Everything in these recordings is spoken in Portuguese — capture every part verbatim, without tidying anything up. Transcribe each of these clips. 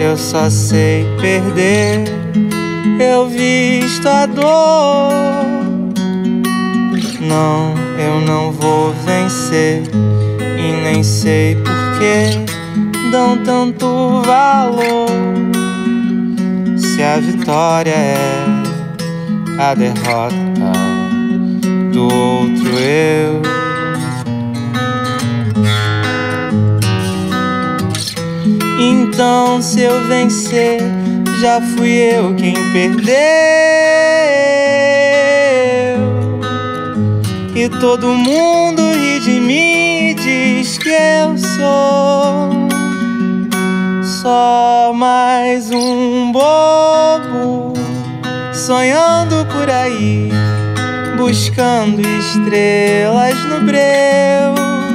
eu só sei perder. Eu visto a dor. Não, eu não vou vencer. E nem sei por que dão tanto valor. Se a vitória é a derrota do outro eu. Então se eu vencer, já fui eu quem perdeu. E todo mundo ri de mim e diz que eu sou só mais um bobo, sonhando por aí, buscando estrelas no breu.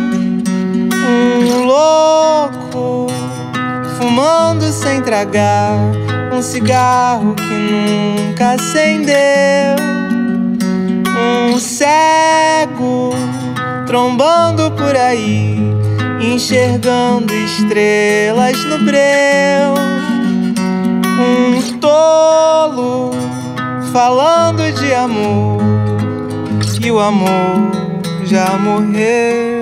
Um louco, fumando sem tragar um cigarro que nunca acendeu. Um cego, trombando por aí, enxergando estrelas no breu. Um tolo, falando de amor, e o amor já morreu.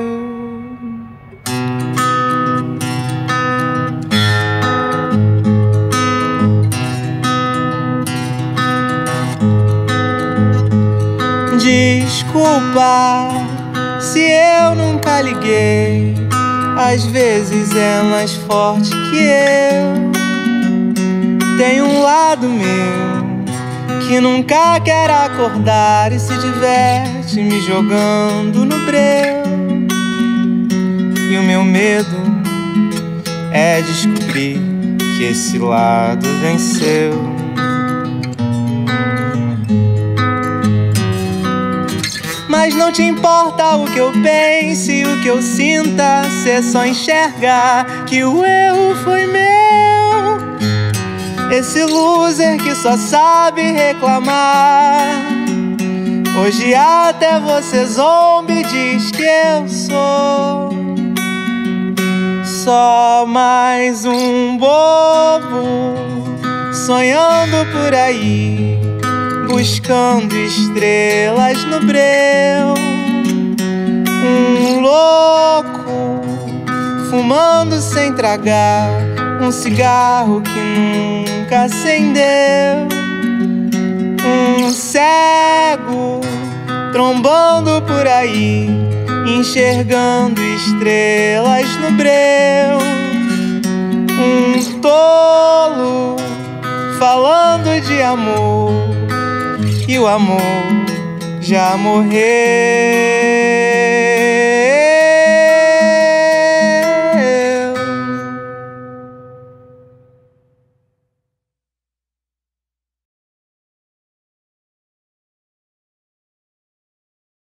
Desculpa se eu nunca liguei, às vezes é mais forte que eu. Tem um lado meu que nunca quer acordar e se diverte me jogando no breu. E o meu medo é descobrir que esse lado venceu. Mas não te importa o que eu pense e o que eu sinta, cê só enxerga que o erro foi meu. Esse loser que só sabe reclamar, hoje até você zomba e diz que eu sou só mais um bobo, sonhando por aí, buscando estrelas no breu. Um louco, fumando sem tragar um cigarro que nunca acendeu. Um cego, trombando por aí, enxergando estrelas no breu. Um tolo, falando de amor, e o amor já morreu.